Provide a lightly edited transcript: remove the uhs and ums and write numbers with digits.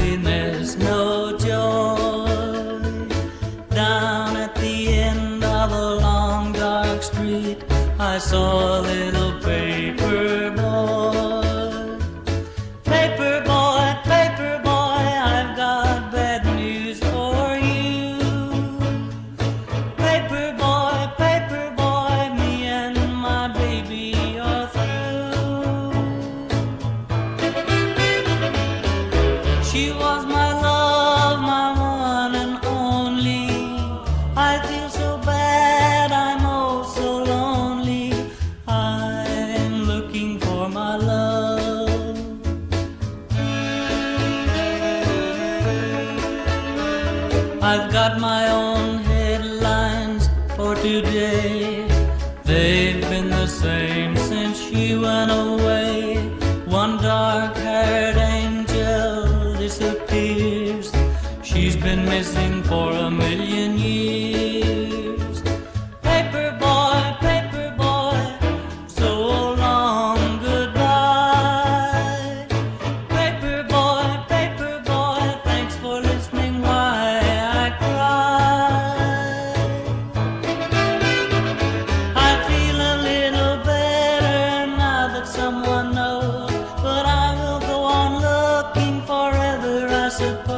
happiness, no joy. Down at the end of a long dark street, I saw a little paper boy. Paper boy, paper boy, I've got bad news for you. Paper boy, me and my baby are through. She was my love, my one and only. I feel so bad, I'm oh so lonely. I'm looking for my love. I've got my own headlines for today. They've been the same since she went away. One dark-haired angel disappears. She's been missing for a million years. Paper boy, so long goodbye. Paper boy, thanks for listening why I cry. I feel a little better now that someone knows, but I will go on looking forever, I suppose.